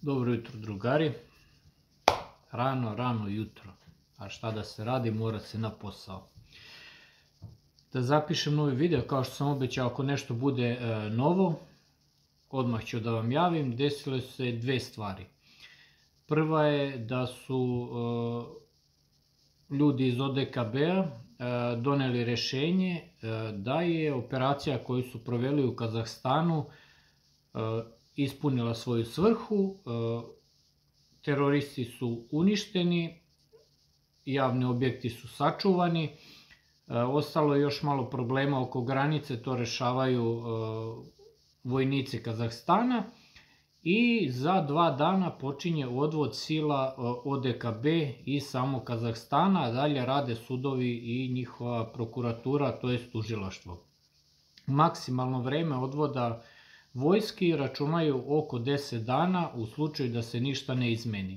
Dobro jutro, drugari. Rano jutro. A šta da se radi, mora se na posao. Da zapišem novi video, kao što sam obećao, ako nešto bude novo, odmah ću da vam javim. Desile su se dve stvari. Prva je da su ljudi iz ODKB-a doneli rešenje da je operacija koju su proveli u Kazahstanu ispunila svoju svrhu, teroristi su uništeni, javni objekti su sačuvani, ostalo je još malo problema oko granice, to rešavaju vojnici Kazahstana i za 2 dana počinje odvod sila ODKB iz samog Kazahstana, a dalje rade sudovi i njihova prokuratura, to je tužilaštvo. Maksimalno vreme odvoda vojski računaju oko 10 dana u slučaju da se ništa ne izmeni.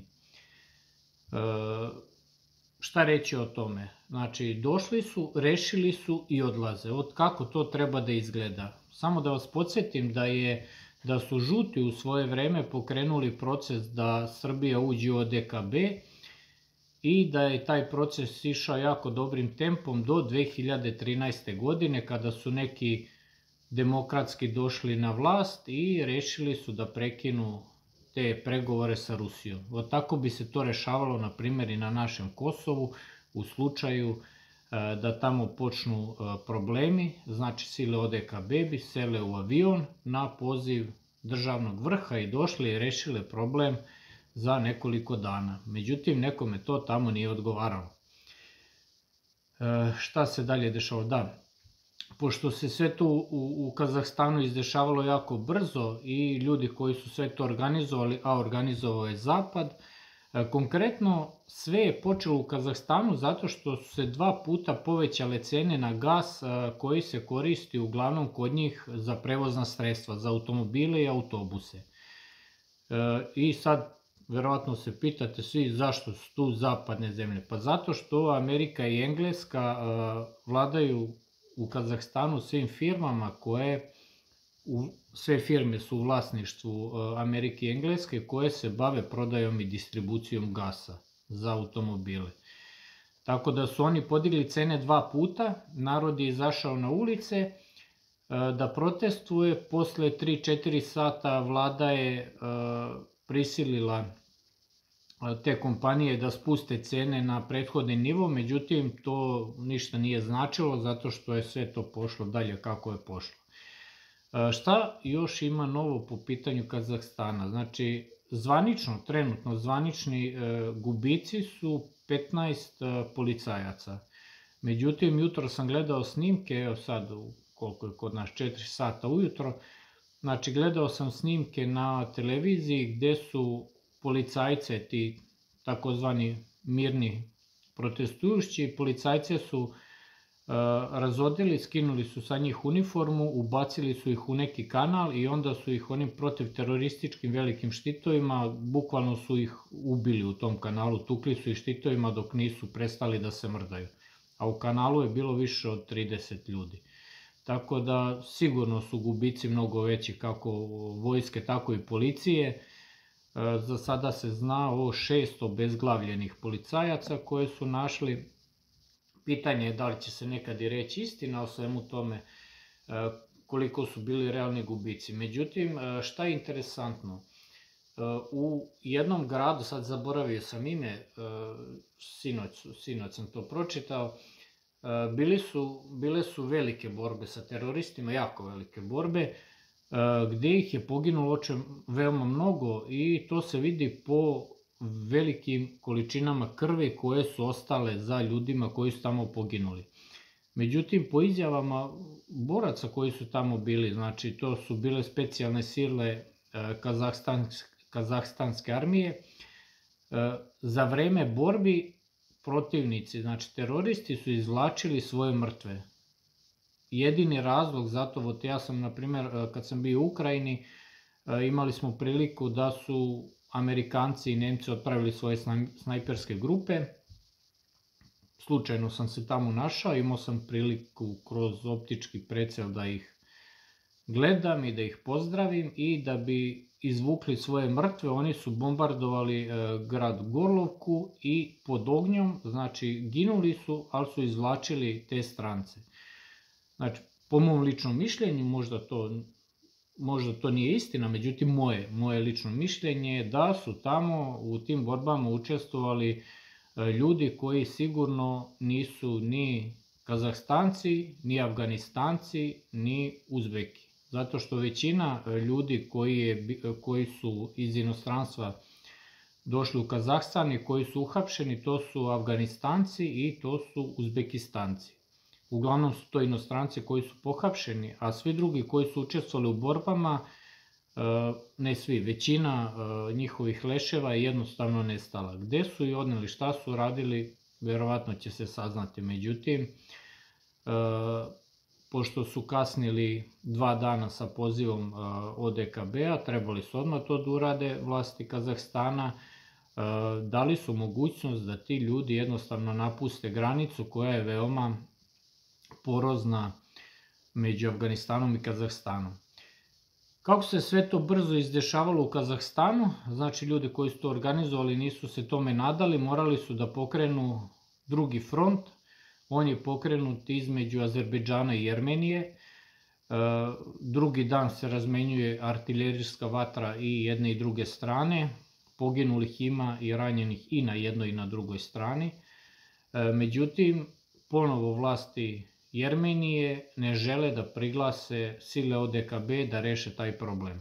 Šta reći o tome? Znači, došli su, rešili su i odlaze. Od kako to treba da izgleda? Samo da vas podsjetim da su žuti u svoje vreme pokrenuli proces da Srbija uđe u ODKB i da je taj proces išao jako dobrim tempom do 2013. godine kada su neki demokratski došli na vlast i rešili su da prekinu te pregovore sa Rusijom. Tako bi se to rešavalo, na primjer, i na našem Kosovu, u slučaju da tamo počnu problemi, znači sile ODKB bi sele u avion na poziv državnog vrha i došli i rešile problem za nekoliko dana. Međutim, nekome to tamo nije odgovaralo. Šta se dalje dešavalo? Da, pošto se sve to u Kazahstanu izdešavalo jako brzo i ljudi koji su sve to organizovali, a organizovao je Zapad, konkretno sve je počelo u Kazahstanu zato što su se 2 puta povećale cene na gas koji se koristi uglavnom kod njih za prevozna sredstva, za automobile i autobuse. I sad, verovatno se pitate svi zašto su tu zapadne zemlje. Pa zato što Amerika i Engleska vladaju u Kazahstanu svim firmama sve firme su u vlasništvu Amerike i Engleske koje se bave prodajom i distribucijom gasa za automobile. Tako da su oni podigli cene 2 puta, narod je izašao na ulice da protestuje, posle 3-4 sata vlada je prisilila te kompanije da spuste cene na prethodni nivo, međutim to ništa nije značilo zato što je sve to pošlo dalje kako je pošlo. Šta još ima novo po pitanju Kazahstana? Znači, trenutno zvanični gubici su 15 policajaca. Međutim, jutro sam gledao snimke, evo sad koliko je kod nas 4 sata ujutro, znači gledao sam snimke na televiziji gde su policajce, ti takozvani mirni protestujući, policajce su razodeli, skinuli su sa njih uniformu, ubacili su ih u neki kanal i onda su ih onim protivterorističkim velikim štitovima, bukvalno su ih ubili u tom kanalu, tukli su ih štitovima dok nisu prestali da se mrdaju. A u kanalu je bilo više od 30 ljudi. Tako da sigurno su gubici mnogo veći kako vojske, tako i policije. Za sada se zna o 6 obezglavljenih policajaca koje su našli. Pitanje je da li će se nekad i reći istina o svemu tome, koliko su bili realni gubici. Međutim, šta je interesantno? U jednom gradu, sad zaboravio sam ime, sinoć sam to pročitao, bile su velike borbe sa teroristima, jako velike borbe, gde ih je poginulo veoma mnogo i to se vidi po velikim količinama krvi koje su ostale za ljudima koji su tamo poginuli. Međutim, po izjavama boraca koji su tamo bili, znači to su bile specijalne sile Kazahstanske armije, za vreme borbi protivnici, znači teroristi su izvlačili svoje mrtve. Jedini razlog za to, ja sam, na primjer, kad sam bio u Ukrajini, imali smo priliku da su Amerikanci i Nemci otpravili svoje snajperske grupe. Slučajno sam se tamo našao, imao sam priliku kroz optički pricel da ih gledam i da ih pozdravim i da bi izvukli svoje mrtve, oni su bombardovali grad Gorlovku i pod ognjom, znači ginuli su, ali su izvlačili te strance. Znači, po mom ličnom mišljenju, možda to nije istina, međutim moje lično mišljenje je da su tamo u tim borbama učestvovali ljudi koji sigurno nisu ni Kazahstanci, ni Afganistanci, ni Uzbeki. Zato što većina ljudi koji su iz inostranstva došli u Kazahstan i koji su uhapšeni, to su Afganistanci i to su Uzbekistanci. Uglavnom su to inostranci koji su pohapšeni, a svi drugi koji su učestvovali u borbama, ne svi, većina njihovih leševa je jednostavno nestala. Gde su i odneli, šta su radili, verovatno će se saznati. Međutim, pošto su kasnili 2 dana sa pozivom ODKB-a, trebali su odmah to da urade vlasti Kazahstana, dali su mogućnost da ti ljudi jednostavno napuste granicu koja je veoma porozna među Afganistanom i Kazahstanom. Kako se sve to brzo izdešavalo u Kazahstanu, znači ljudi koji su to organizovali nisu se tome nadali, morali su da pokrenu drugi front. On je pokrenut između Azerbejdžana i Jermenije. Drugi dan se razmenjuje artiljerijska vatra i jedne i druge strane. Poginulih ima i ranjenih i na jednoj i na drugoj strani. Međutim, ponovo vlasti Jermenije ne žele da priglase sile ODKB da reše taj problem.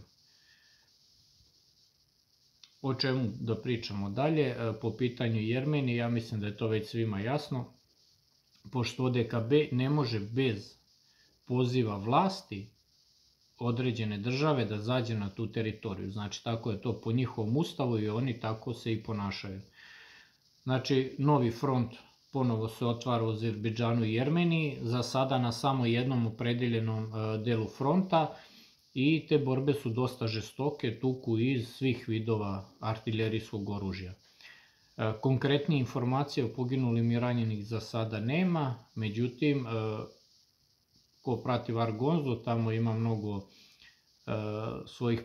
O čemu da pričamo dalje? Po pitanju Jermenije, ja mislim da je to već svima jasno, pošto ODKB ne može bez poziva vlasti određene države da zađe na tu teritoriju. Znači, tako je to po njihovom ustavu i oni tako se i ponašaju. Znači, novi front ponovo se otvara u Azerbejdžanu i Jermeniji, za sada na samo jednom opredeljenom delu fronta, i te borbe su dosta žestoke, tuku iz svih vidova artiljerijskog oružja. Konkretnije informacije o poginulim i ranjenih za sada nema, međutim, ko prati Vargonzu, tamo ima mnogo svojih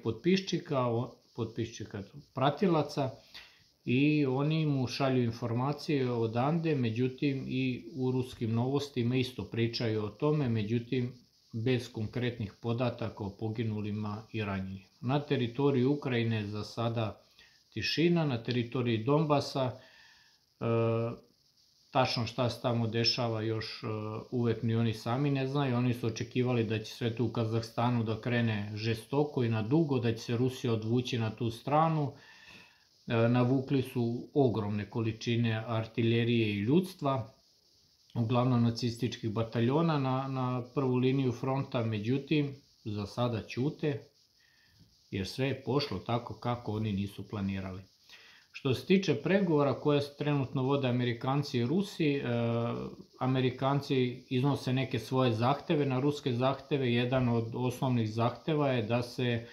pratilaca, i oni mu šalju informacije odande, međutim i u ruskim novostima isto pričaju o tome, međutim bez konkretnih podataka o poginulima i ranjenima. Na teritoriji Ukrajine za sada tišina, na teritoriji Donbasa tačno šta se tamo dešava još uvek ni oni sami ne znaju. Oni su očekivali da će sve to u Kazahstanu da krene žestoko i na dugo, da će se Rusija odvući na tu stranu. Navukli su ogromne količine artiljerije i ljudstva, uglavnom nacističkih bataljona na prvu liniju fronta, međutim za sada ćute jer sve je pošlo tako kako oni nisu planirali. Što se tiče pregovora koje trenutno vode Amerikanci i Rusi, Amerikanci iznose neke svoje zahteve na ruske zahteve. Jedan od osnovnih zahteva je da se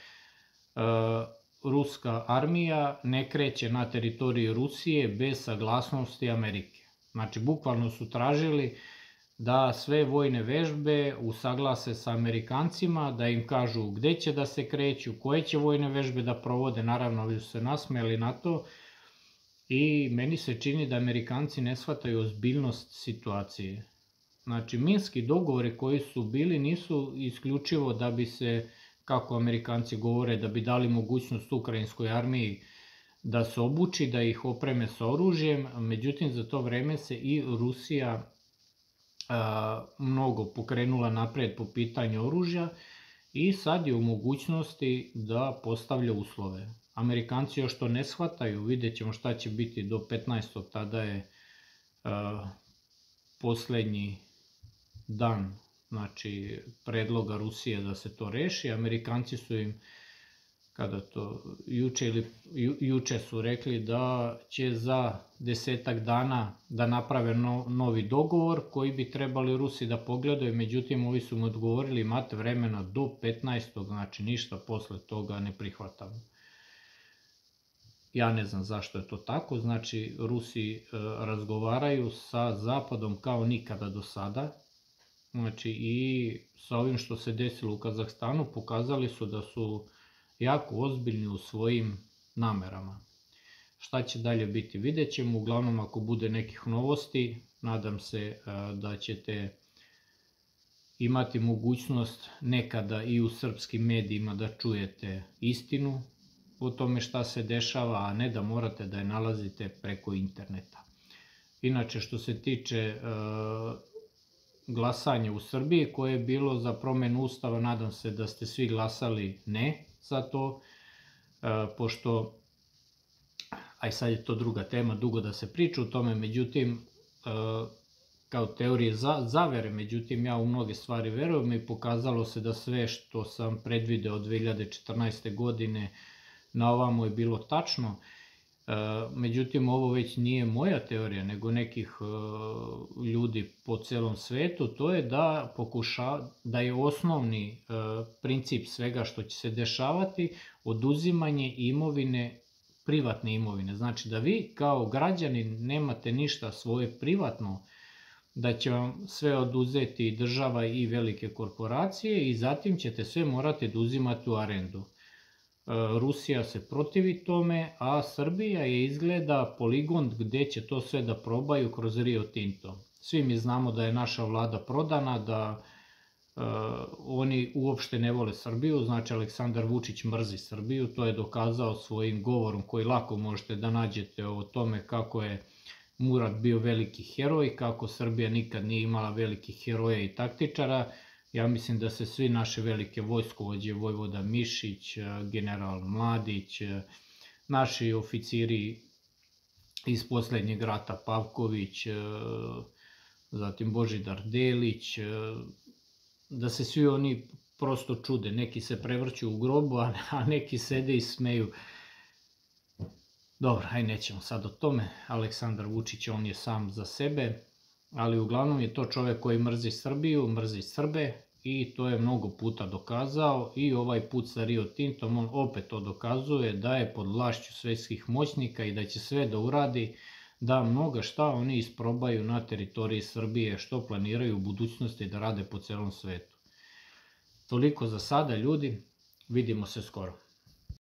ruska armija ne kreće na teritoriji Rusije bez saglasnosti Amerike. Znači, bukvalno su tražili da sve vojne vežbe usaglase sa Amerikancima, da im kažu gde će da se kreću, koje će vojne vežbe da provode. Naravno, vi su se nasmejali na to i meni se čini da Amerikanci ne shvataju ozbiljnost situacije. Znači, minski dogovori koji su bili nisu isključivo da bi se, kako Amerikanci govore, da bi dali mogućnost ukrajinskoj armiji da se obuči, da ih opreme sa oružjem, međutim za to vreme se i Rusija mnogo pokrenula napred po pitanju oružja i sad je u mogućnosti da postavlja uslove. Amerikanci još to ne shvataju, vidjet ćemo šta će biti do 15. tada je poslednji dan, znači, predloga Rusije da se to reši. Amerikanci su im, juče su rekli da će za 10 dana da naprave novi dogovor koji bi trebali Rusi da pogledaju, međutim ovi su mu odgovorili imate vremena do 15. znači ništa posle toga ne prihvatamo. Ja ne znam zašto je to tako, znači Rusi razgovaraju sa Zapadom kao nikada do sada, Znači i sa ovim što se desilo u Kazahstanu pokazali su da su jako ozbiljni u svojim namerama. Šta će dalje biti, vidjet ćemo. Uglavnom, ako bude nekih novosti, nadam se da ćete imati mogućnost nekada i u srpskim medijima da čujete istinu o tome šta se dešava, a ne da morate da je nalazite preko interneta. Inače, što se tiče glasanja u Srbiji koje je bilo za promenu Ustava, nadam se da ste svi glasali ne za to, pošto, aj sad je to druga tema, dugo da se priča o tome, međutim, kao teorije zavere, međutim ja u mnoge stvari verujem i pokazalo se da sve što sam predvideo od 2014. godine na ovamo je bilo tačno. Međutim, ovo već nije moja teorija, nego nekih ljudi po celom svetu. To je da je osnovni princip svega što će se dešavati oduzimanje imovine, privatne imovine. Znači da vi kao građani nemate ništa svoje privatno, da će vam sve oduzeti država i velike korporacije i zatim ćete sve morati da uzimate u arendu. Rusija se protivi tome, a Srbija je izgleda poligon gde će to sve da probaju kroz Rio Tinto. Svi mi znamo da je naša vlada prodana, da oni uopšte ne vole Srbiju, znači Aleksandar Vučić mrzi Srbiju, to je dokazao svojim govorom koji lako možete da nađete o tome kako je Murat bio veliki heroj, kako Srbija nikad nije imala velikih heroja i taktičara. Ja mislim da se svi naše velike vojskovođe, Vojvoda Mišić, general Mladić, naši oficiri iz poslednjeg rata Pavković, zatim Božidar Delić, da se svi oni prosto čude. Neki se prevrću u grobu, a neki sede i smeju. Dobro, aj nećemo sad o tome. Aleksandar Vučić, on je sam za sebe, ali uglavnom je to čovek koji mrzi Srbiju, mrzi Srbe i to je mnogo puta dokazao i ovaj put sa Rio Tintom on opet to dokazuje da je pod vlašću svetskih moćnika i da će sve da uradi da mnoga šta oni isprobaju na teritoriji Srbije što planiraju u budućnosti da rade po celom svetu. Toliko za sada, ljudi, vidimo se skoro.